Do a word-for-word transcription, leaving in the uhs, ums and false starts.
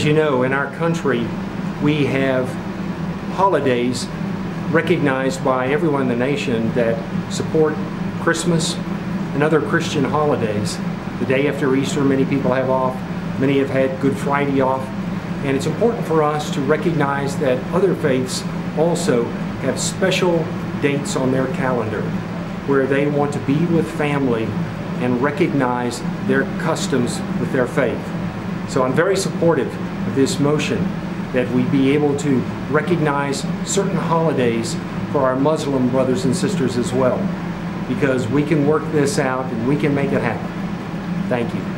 As you know, in our country, we have holidays recognized by everyone in the nation that support Christmas and other Christian holidays. The day after Easter, many people have off. Many have had Good Friday off. And it's important for us to recognize that other faiths also have special dates on their calendar where they want to be with family and recognize their customs with their faith. So I'm very supportive of this motion that we be able to recognize certain holidays for our Muslim brothers and sisters as well, because we can work this out and we can make it happen. Thank you.